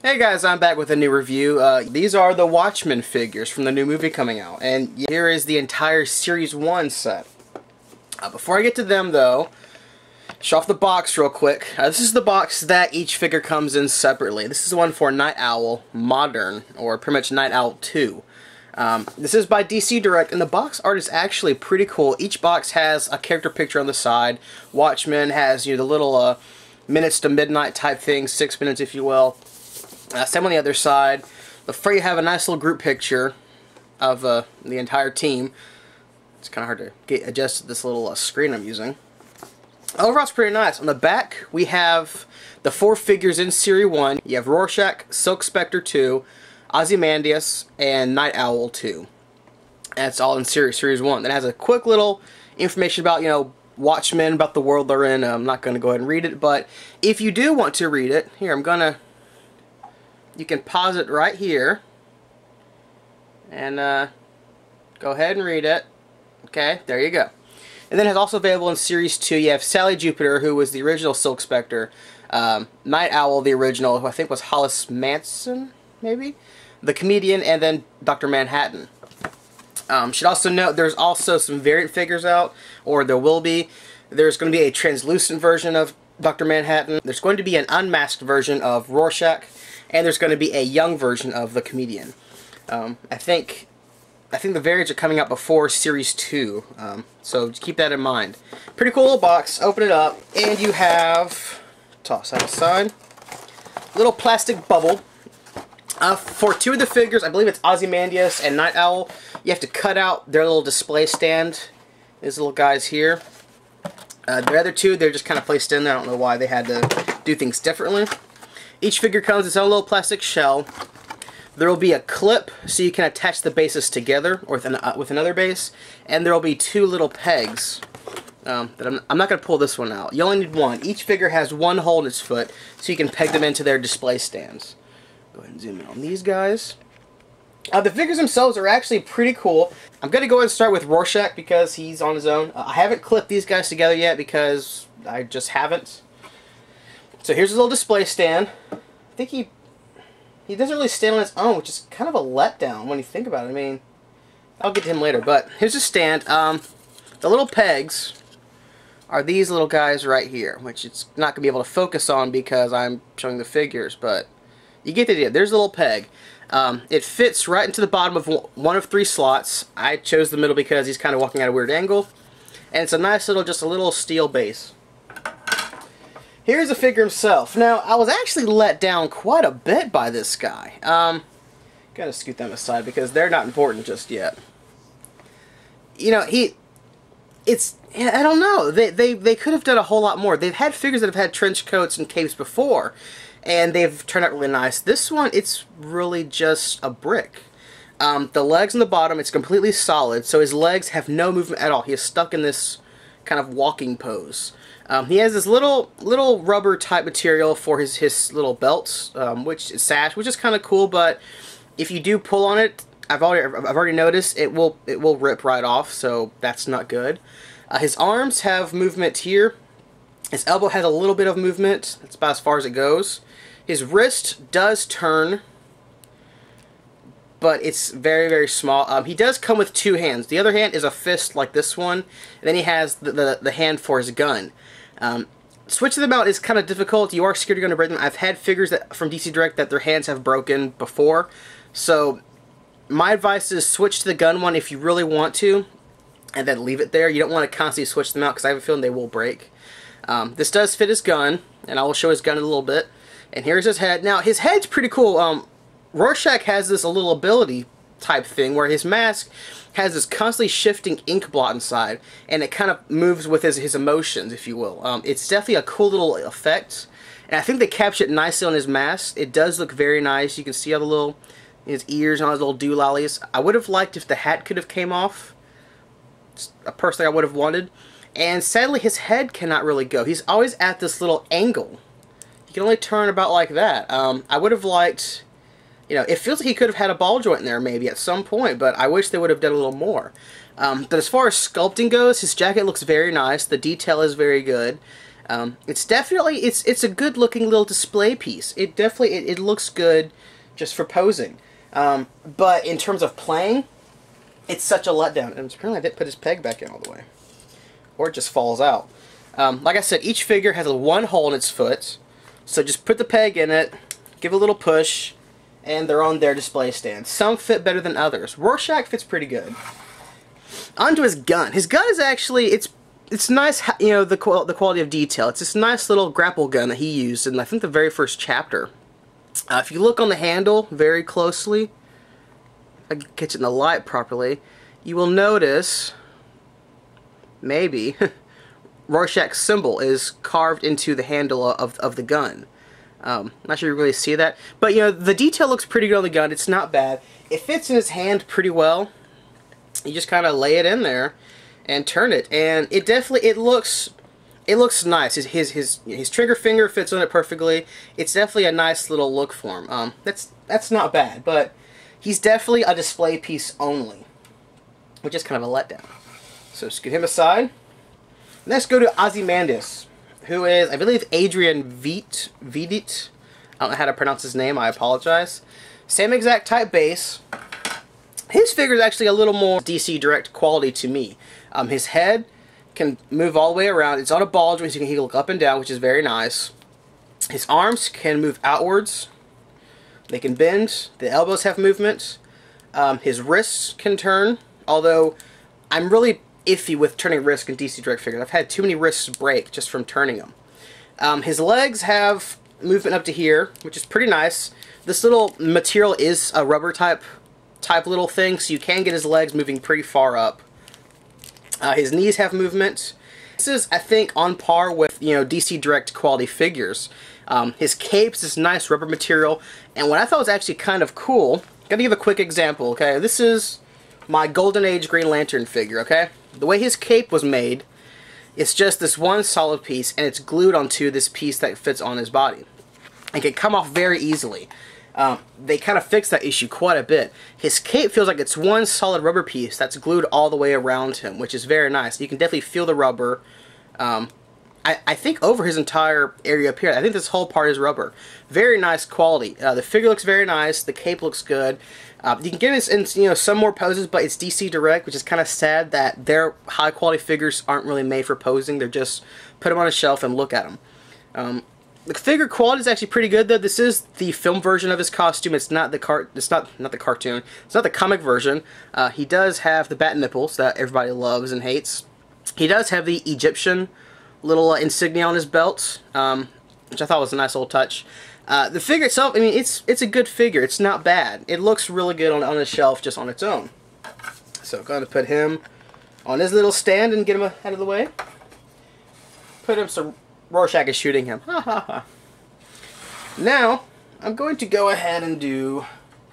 Hey guys, I'm back with a new review. These are the Watchmen figures from the new movie coming out, and here is the entire Series 1 set. Before I get to them though, show off the box real quick. This is the box that each figure comes in separately. This is the one for Nite Owl Modern, or pretty much Nite Owl 2. This is by DC Direct, and the box art is actually pretty cool. Each box has a character picture on the side. Watchmen has, the little minutes to midnight type thing, 6 minutes if you will. Same on the other side. The front you have a nice little group picture of the entire team. It's kind of hard to get adjusted to this little screen I'm using. Overall, it's pretty nice. On the back, we have the 4 figures in Series 1. You have Rorschach, Silk Spectre 2, Ozymandias, and Nite Owl 2. And it's all in Series 1. It has a quick little information about, Watchmen, about the world they're in. I'm not going to go ahead and read it, but if you do want to read it, here, you can pause it right here and go ahead and read it. Okay, there you go. And then it's also available in Series 2. You have Sally Jupiter, who was the original Silk Spectre, Nite Owl, the original, who I think was Hollis Manson, maybe? The Comedian, and then Dr. Manhattan. Should also note there's also some variant figures out, or there will be. There's going to be a translucent version of Dr. Manhattan. There's going to be an unmasked version of Rorschach. And there's going to be a young version of the Comedian. I think the variants are coming out before Series 2, so keep that in mind. Pretty cool little box. Open it up, and you have, toss that aside, little plastic bubble. For 2 of the figures, I believe it's Ozymandias and Nite Owl, you have to cut out their little display stand. These little guys here. The other 2, they're just kind of placed in there. I don't know why they had to do things differently. Each figure comes with its own little plastic shell. There will be a clip so you can attach the bases together or with another base, and there will be 2 little pegs. That I'm not going to pull this one out. You only need 1. Each figure has 1 hole in its foot, so you can peg them into their display stands. Go ahead and zoom in on these guys. The figures themselves are actually pretty cool. I'm going to go ahead and start with Rorschach because he's on his own. I haven't clipped these guys together yet because I just haven't. So here's his little display stand. I think he doesn't really stand on his own, which is kind of a letdown when you think about it. I mean, I'll get to him later, but here's his stand. The little pegs are these little guys right here, which it's not going to be able to focus on because I'm showing the figures, but you get the idea. There's a little peg. It fits right into the bottom of one of 3 slots. I chose the middle because he's kind of walking at a weird angle, and it's a nice little, just a little steel base. Here's the figure himself. Now, I was actually let down quite a bit by this guy. Gotta scoot them aside because they're not important just yet. I don't know. They could have done a whole lot more. They've had figures that have had trench coats and capes before, and they've turned out really nice. This one, it's really just a brick. The legs on the bottom, it's completely solid, so his legs have no movement at all. He is stuck in this kind of walking pose. He has this little rubber type material for his little belts, which is sash, which is kind of cool. But if you do pull on it, I've already noticed it will rip right off, so that's not good. His arms have movement here. His elbow has a little bit of movement. That's about as far as it goes. His wrist does turn, but it's very, very small. He does come with 2 hands. The other hand is a fist like this one, and then he has the hand for his gun. Switching them out is kind of difficult. You are scared you're going to break them. I've had figures from DC Direct that their hands have broken before, so my advice is switch to the gun one if you really want to, and then leave it there. You don't want to constantly switch them out because I have a feeling they will break. This does fit his gun, and I will show his gun in a little bit. And here's his head. Now, his head's pretty cool. Rorschach has this little ability type thing where his mask has this constantly shifting ink blot inside, and it kind of moves with his emotions, if you will. It's definitely a cool little effect, and I think they captured it nicely on his mask. It does look very nice. You can see all the little, his ears and all his little doolollies. I would have liked if the hat could have came off. It's a person I would have wanted. And sadly, his head cannot really go. He's always at this little angle. He can only turn about like that. I would have liked... it feels like he could have had a ball joint in there maybe at some point, but I wish they would have done a little more. But as far as sculpting goes, his jacket looks very nice. The detail is very good. It's definitely, it's a good looking little display piece. It definitely, it looks good just for posing. But in terms of playing, it's such a letdown. And apparently I didn't put his peg back in all the way. Or it just falls out. Like I said, each figure has one hole in its foot. So just put the peg in it, give a little push, and they're on their display stand. Some fit better than others. Rorschach fits pretty good. Onto his gun. His gun is actually, it's nice, you know, the quality of detail. It's this nice little grapple gun that he used in, I think, the very first chapter. If you look on the handle very closely, if I can catch it in the light properly, you will notice, maybe, Rorschach's symbol is carved into the handle of the gun. Not sure you really see that, but you know, the detail looks pretty good on the gun. It's not bad. It fits in his hand pretty well. You just kind of lay it in there and turn it, and it definitely, it looks nice. His trigger finger fits on it perfectly. It's definitely a nice little look for him. That's not bad, but he's definitely a display piece only, which is kind of a letdown. So scoot him aside. Let's go to Ozymandias, who is, I believe, Adrian Veidt. I don't know how to pronounce his name, I apologize. Same exact type base. His figure is actually a little more DC Direct quality to me. His head can move all the way around. It's on a ball joint, so he can look up and down, which is very nice. His arms can move outwards. They can bend. The elbows have movement. His wrists can turn, although I'm really iffy with turning wrists in DC Direct figures. I've had too many wrists break just from turning them. His legs have movement up to here, which is pretty nice. This little material is a rubber type little thing, so you can get his legs moving pretty far up. His knees have movement. This is, I think, on par with, you know, DC Direct quality figures. His cape's this nice rubber material, and what I thought was actually kind of cool, gotta give a quick example, okay? This is my Golden Age Green Lantern figure, okay? The way his cape was made, it's just this one solid piece, and it's glued onto this piece that fits on his body. It can come off very easily. They kind of fixed that issue quite a bit. His cape feels like it's one solid rubber piece that's glued all the way around him, which is very nice. You can definitely feel the rubber. I think over his entire area up here. I think this whole part is rubber. Very nice quality. The figure looks very nice. The cape looks good. You can get this in, you know, some more poses, but it's DC Direct, which is kind of sad that their high quality figures aren't really made for posing. They're just put them on a shelf and look at them. The figure quality is actually pretty good, though. This is the film version of his costume. It's not the cartoon. It's not the comic version. He does have the bat nipples that everybody loves and hates. He does have the Egyptian little insignia on his belt, which I thought was a nice little touch. The figure itself, I mean, it's a good figure. It's not bad. It looks really good on a shelf just on its own. So I'm going to put him on his little stand and get him out of the way. Put him so Rorschach is shooting him. Ha ha ha. Now, I'm going to go ahead and do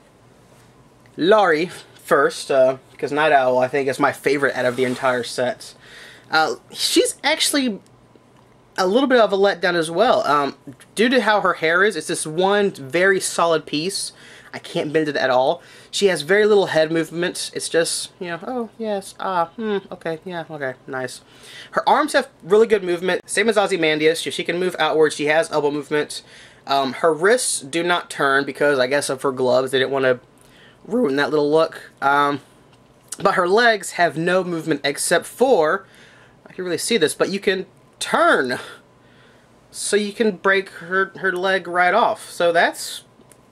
Laurie first, because Night Owl, I think, is my favorite out of the entire set. She's actually a little bit of a letdown as well. Due to how her hair is, it's this one very solid piece. I can't bend it at all. She has very little head movement. It's just, you know, oh, yes, okay, yeah, okay, nice. Her arms have really good movement, same as Ozymandias. She can move outwards. She has elbow movement. Her wrists do not turn because, I guess, of her gloves. They didn't want to ruin that little look. But her legs have no movement except for, I can really see this, but you can turn. So you can break her leg right off. So that's,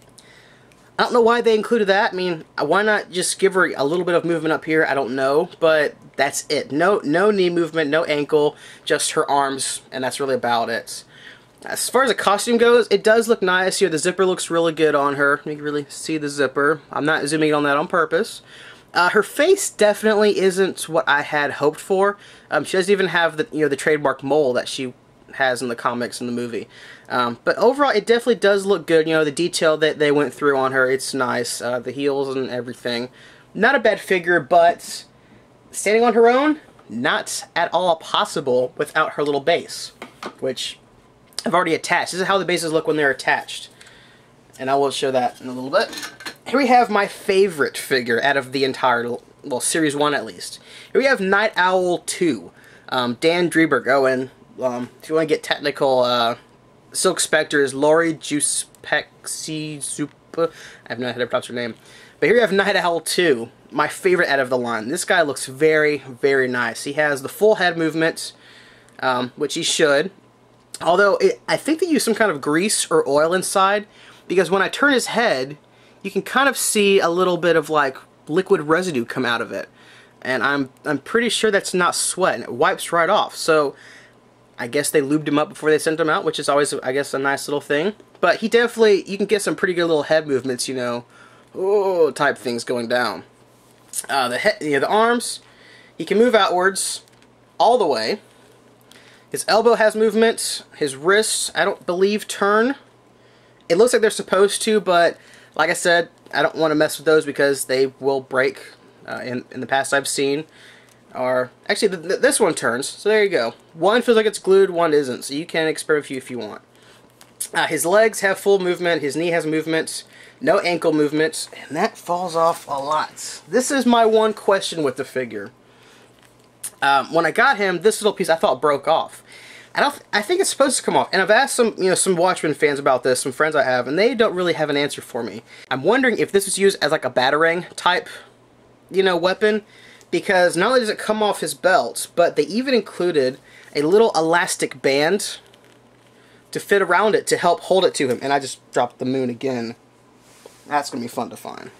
I don't know why they included that. I mean, why not just give her a little bit of movement up here? I don't know, but that's it. No knee movement, no ankle, just her arms, and that's really about it. As far as the costume goes, it does look nice. Here, the zipper looks really good on her. You can really see the zipper. I'm not zooming in on that on purpose. Her face definitely isn't what I had hoped for. She doesn't even have the trademark mole that she has in the comics and the movie. But overall, it definitely does look good. You know, the detail that they went through on her, it's nice. The heels and everything. Not a bad figure, but standing on her own, not at all possible without her little base, which I've already attached. This is how the bases look when they're attached. And I will show that in a little bit. Here we have my favorite figure out of the entire, well, Series 1 at least. Here we have Night Owl 2. Dan Dreberg. Oh, and if you want to get technical, Silk Spectre is Lori Juspexi-Zupa. I have no idea how to pronounce her name. But here you have Night Owl 2, my favorite out of the line. This guy looks very, very nice. He has the full head movement, which he should. Although, I think they use some kind of grease or oil inside, because when I turn his head, you can kind of see a little bit of, like, liquid residue come out of it. And I'm pretty sure that's not sweat, and it wipes right off. So, I guess they lubed him up before they sent him out, which is always, I guess, a nice little thing. But he definitely, you can get some pretty good little head movements, you know, oh, type things going down. The arms, he can move outwards all the way. His elbow has movement. His wrists, I don't believe, turn. It looks like they're supposed to, but like I said, I don't want to mess with those because they will break. In the past I've seen. Or actually, this one turns. So there you go. One feels like it's glued, one isn't. So you can experiment with you if you want. His legs have full movement. His knee has movement. No ankle movement, and that falls off a lot. This is my one question with the figure. When I got him, this little piece I thought broke off. I think it's supposed to come off, and I've asked some Watchmen fans about this, some friends I have, and they don't really have an answer for me. I'm wondering if this was used as like a batarang type, weapon, because not only does it come off his belt, but they even included a little elastic band to fit around it to help hold it to him. And I just dropped the moon again. That's going to be fun to find.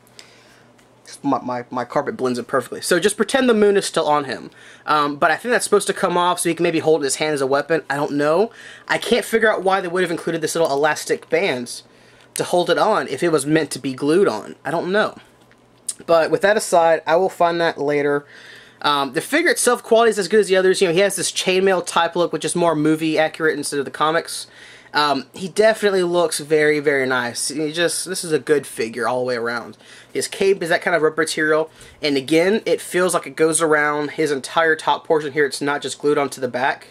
My carpet blends it perfectly. So just pretend the moon is still on him. But I think that's supposed to come off so he can maybe hold it in his hand as a weapon. I don't know. I can't figure out why they would have included this little elastic bands to hold it on if it was meant to be glued on. I don't know. But with that aside, I will find that later. The figure itself, quality is as good as the others. He has this chainmail type look, which is more movie accurate instead of the comics. He definitely looks very, very nice. This is a good figure all the way around. His cape is that kind of rubber material, and again, it feels like it goes around his entire top portion here. It's not just glued onto the back.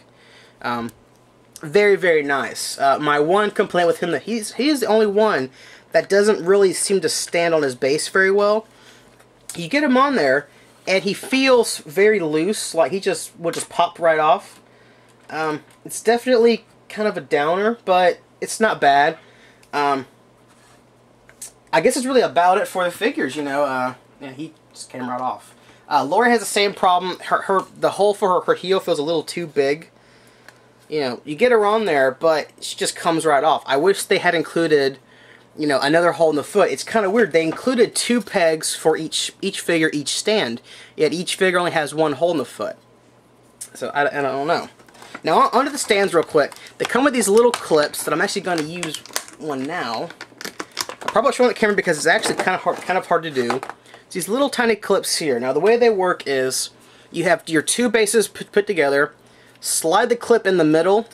Very, very nice. My one complaint with him that he is the only one that doesn't really seem to stand on his base very well. You get him on there, and he feels very loose, like he will just pop right off. It's definitely kind of a downer, but it's not bad. I guess it's really about it for the figures, Yeah, he just came right off. Lori has the same problem. The hole for her heel feels a little too big. You get her on there, but she just comes right off. I wish they had included, another hole in the foot. It's kind of weird. They included 2 pegs for each figure, each stand, yet each figure only has 1 hole in the foot. So I don't know. Now onto the stands real quick. They come with these little clips that I'm actually going to use one now. I probably won't show on the camera because it's actually kind of hard to do. It's these little tiny clips here. Now the way they work is you have your 2 bases put together, slide the clip in the middle,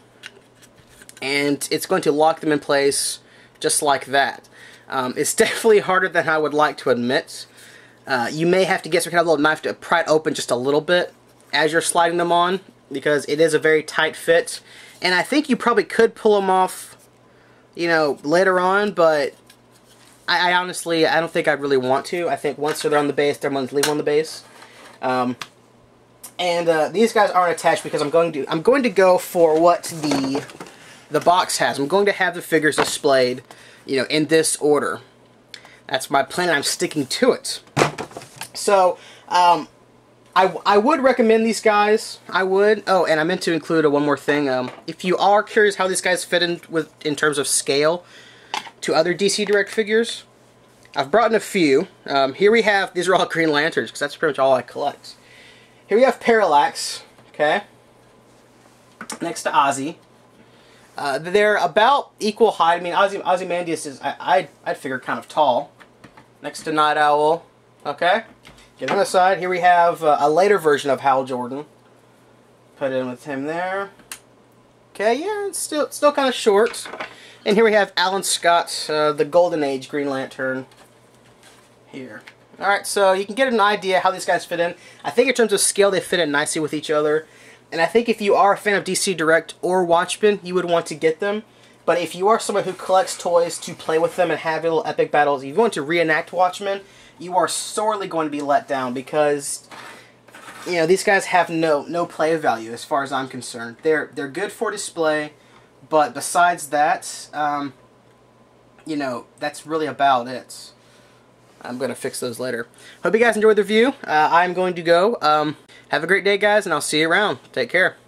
and it's going to lock them in place just like that. It's definitely harder than I would like to admit. You may have to get some kind of little knife to pry it open just a little bit as you're sliding them on, because it is a very tight fit. And I think you probably could pull them off, later on, but I honestly, I don't think I really want to. I think once they're on the base, they're going to leave on the base. These guys aren't attached because I'm going to go for what the box has. I'm going to have the figures displayed, in this order. That's my plan, and I'm sticking to it. So, I would recommend these guys. I would. Oh, and I meant to include one more thing. If you are curious how these guys fit in terms of scale to other DC Direct figures, I've brought in a few. Here we have, these are all Green Lanterns, because that's pretty much all I collect. Here we have Parallax, okay, next to Ozzy. They're about equal height. I mean, Ozymandias is, I'd figure, kind of tall. Next to Night Owl, okay. Get on the side. Here we have a later version of Hal Jordan. Put in with him there. Okay, yeah, it's still kind of short. And here we have Alan Scott, the Golden Age Green Lantern. Here. Alright, so you can get an idea how these guys fit in. I think in terms of scale, they fit in nicely with each other. And I think if you are a fan of DC Direct or Watchmen, you would want to get them. But if you are someone who collects toys to play with them and have little epic battles, if you want to reenact Watchmen, you are sorely going to be let down, because you know, these guys have no play value as far as I'm concerned. They're good for display, but besides that, you know, that's really about it. I'm going to fix those later. Hope you guys enjoyed the review. I'm going to go. Have a great day, guys, and I'll see you around. Take care.